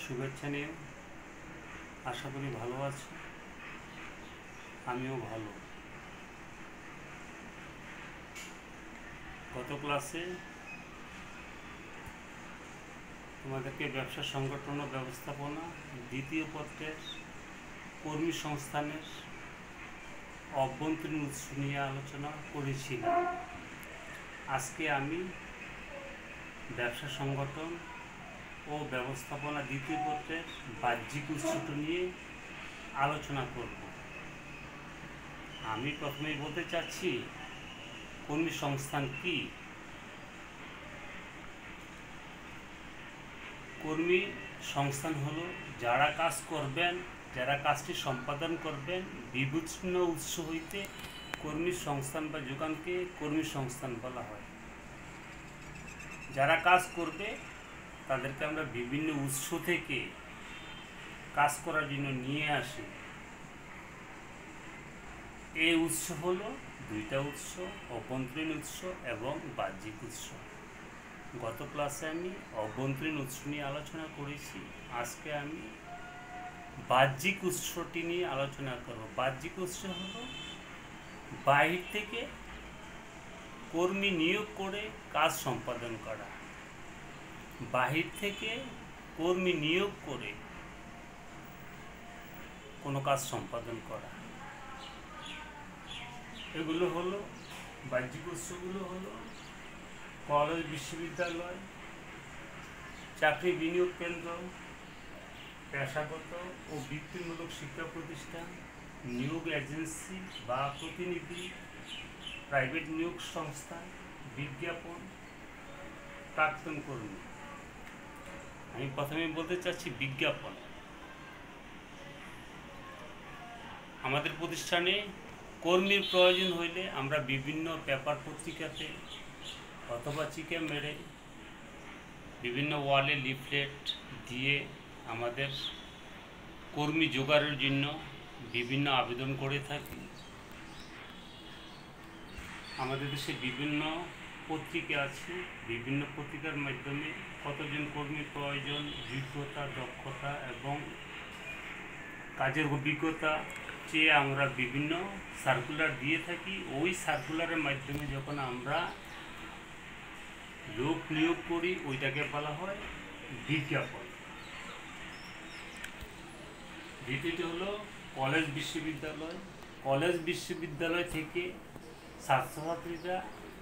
শুভেচ্ছা নিয়ে আশা করি ভালো আছো। আমিও ভালো। গত ক্লাসে তোমাদেরকে ব্যবসা সংগঠন ও ব্যবস্থাপনা দ্বিতীয় পত্রের কর্মী সংস্থানের অভ্যন্তরীণ উৎস নিয়ে আলোচনা করেছিলাম। আজকে আমি ব্যবসা সংগঠন ও ব্যবস্থাপনা দ্বিতীয় পত্রের বাহ্যিক উৎসটি নিয়ে আলোচনা করব। আমি প্রথমেই বলতে চাচ্ছি কর্মী সংস্থান কি। কর্মী সংস্থান হলো যারা কাজ করবেন, যারা কাজটি সম্পাদন করবেন বিভিন্ন উৎস হইতে কর্মী সংস্থান বা যোগানকে কর্মী সংস্থান বলা হয়। যারা কাজ করবে তাদেরকে আমরা বিভিন্ন উৎস থেকে কাজ করার জন্য নিয়ে আসি। এই উৎস হলো দুইটা উৎস, অভ্যন্তরীণ উৎস এবং বাহ্যিক উৎস। গত ক্লাসে আমি অভ্যন্তরীণ উৎস নিয়ে আলোচনা করেছি। আজকে আমি বাহ্যিক উৎসটি নিয়ে আলোচনা করব। বাহ্যিক উৎস হলো বাহির থেকে কর্মী নিয়োগ করে কাজ সম্পাদন করা। বাহির থেকে কর্মী নিয়োগ করে কোনো কাজ সম্পাদন করা, এগুলো হলো বাহ্যিক উৎসগুলো হলো কলেজ, বিশ্ববিদ্যালয়, চাকরি বিনিয়োগ কেন্দ্র, পেশাগত ও বৃত্তিমূলক শিক্ষা প্রতিষ্ঠান, নিয়োগ এজেন্সি বা প্রতিনিধি, প্রাইভেট নিয়োগ সংস্থা, বিজ্ঞাপন, প্রাক্তন কর্মী। আমি প্রথমে বলতে চাচ্ছি বিজ্ঞাপন। আমাদের প্রতিষ্ঠানে কর্মীর প্রয়োজন হইলে আমরা বিভিন্ন পেপার পত্রিকাতে অথবা চিকে মেরে বিভিন্ন ওয়ালে লিফলেট দিয়ে আমাদের কর্মী জোগাড়ের জন্য বিভিন্ন আবেদন করে থাকি। আমাদের দেশে বিভিন্ন পত্রিকা আছে, বিভিন্ন পত্রিকার মাধ্যমে কতজন কর্মীর প্রয়োজন, যোগ্যতা, দক্ষতা এবং কাজের অভিজ্ঞতা চেয়ে আমরা বিভিন্ন সার্কুলার দিয়ে থাকি। ওই সার্কুলারের মাধ্যমে যখন আমরা লোক নিয়োগ করি ওইটাকে বলা হয় বিজ্ঞাপন। দ্বিতীয়টি হলো কলেজ, বিশ্ববিদ্যালয়। কলেজ, বিশ্ববিদ্যালয় থেকে ছাত্রছাত্রীরা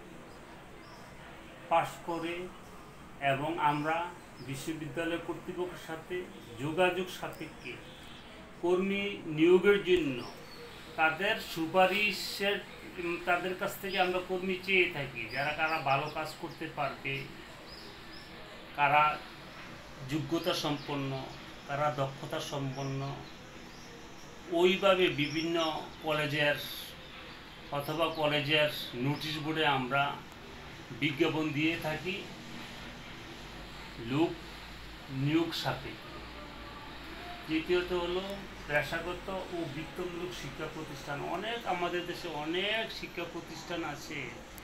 পাশ করে এবং আমরা বিশ্ববিদ্যালয় কর্তৃপক্ষের সাথে যোগাযোগ সাপেক্ষে কর্মী নিয়োগের জন্য তাদের সুপারিশের তাদের কাছ থেকে আমরা কর্মী চেয়ে থাকি। কারা ভালো কাজ করতে পারবে, কারা যোগ্যতা সম্পন্ন, কারা দক্ষতা সম্পন্ন, ওইভাবে বিভিন্ন কলেজের অথবা কলেজের নোটিশ বোর্ডে আমরা বিজ্ঞাপন দিয়ে থাকি লোক নিয়োগ সাপেক্ষে। তৃতীয়ত হলো পেশাগত ও বৃত্তিমূলক শিক্ষা প্রতিষ্ঠান। আমাদের দেশে অনেক শিক্ষা প্রতিষ্ঠান আছে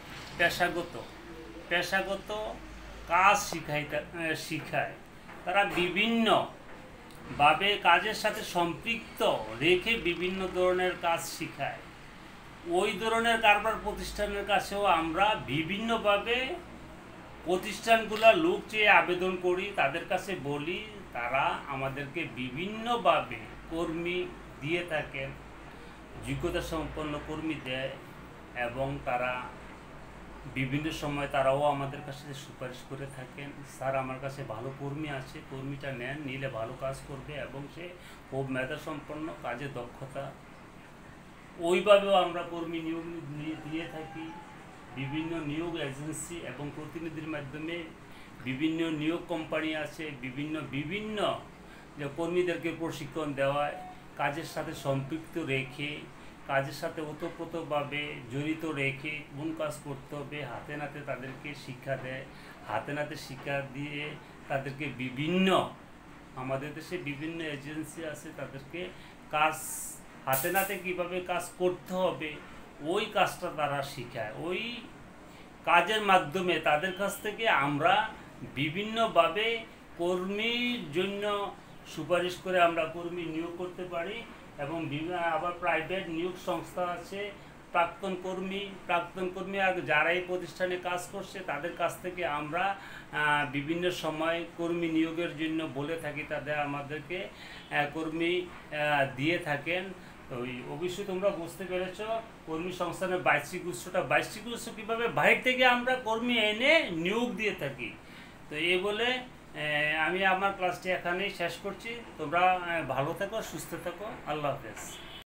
পেশাগত কাজ শিখায়। তারা বিভিন্নভাবে কাজের সাথে সম্পৃক্ত রেখে বিভিন্ন ধরনের কাজ শিখায়। ওই ধরনের কারবার প্রতিষ্ঠানের কাছেও আমরা বিভিন্নভাবে প্রতিষ্ঠানগুলো লোক চেয়ে আবেদন করি, তাদের কাছে বলি, তারা আমাদেরকে বিভিন্নভাবে কর্মী দিয়ে থাকেন, যোগ্যতা সম্পন্ন কর্মী দেয় এবং তারা বিভিন্ন সময় তারাও আমাদের কাছে সুপারিশ করে থাকেন, স্যার আমার কাছে ভালো কর্মী আছে, কর্মীটা নেন, নিলে ভালো কাজ করবে এবং সে খুব মেধা সম্পন্ন, কাজে দক্ষতা। ওইভাবেও আমরা কর্মী নিয়োগ দিয়ে থাকি। বিভিন্ন নিয়োগ এজেন্সি এবং প্রতিনিধির মাধ্যমে বিভিন্ন নিয়োগ কোম্পানি আছে, বিভিন্ন যে কর্মীদেরকে প্রশিক্ষণ দেওয়ায় কাজের সাথে সম্পৃক্ত রেখে, কাজের সাথে ওতপ্রোতভাবে জড়িত রেখে কোন কাজ করতে হবে হাতে নাতে তাদেরকে শিক্ষা দেয়। হাতে নাতে শিক্ষা দিয়ে তাদেরকে আমাদের দেশে বিভিন্ন এজেন্সি আছে, তাদেরকে কাজ হাতে নাতে কীভাবে কাজ করতে হবে ওই কাজটা তারা শিখায়। ওই কাজের মাধ্যমে তাদের কাছ থেকে আমরা বিভিন্নভাবে কর্মীর জন্য সুপারিশ করে আমরা কর্মী নিয়োগ করতে পারি। এবং আবার প্রাইভেট নিয়োগ সংস্থা আছে, প্রাক্তন কর্মী আর যারা এই প্রতিষ্ঠানে কাজ করছে তাদের কাছ থেকে আমরা বিভিন্ন সময় কর্মী নিয়োগের জন্য বলে থাকি, তাদের আমাদেরকে কর্মী দিয়ে থাকেন। তো অবশ্যই তোমরা বুঝতে পেরেছ কর্মী সংস্থানের 22টি উৎস কীভাবে বাইরে থেকে আমরা কর্মী এনে নিয়োগ দিয়ে থাকি। তো এই বলে আমি আমার ক্লাসটি এখানেই শেষ করছি। তোমরা ভালো থাকো, সুস্থ থাকো। আল্লাহ হাফেজ।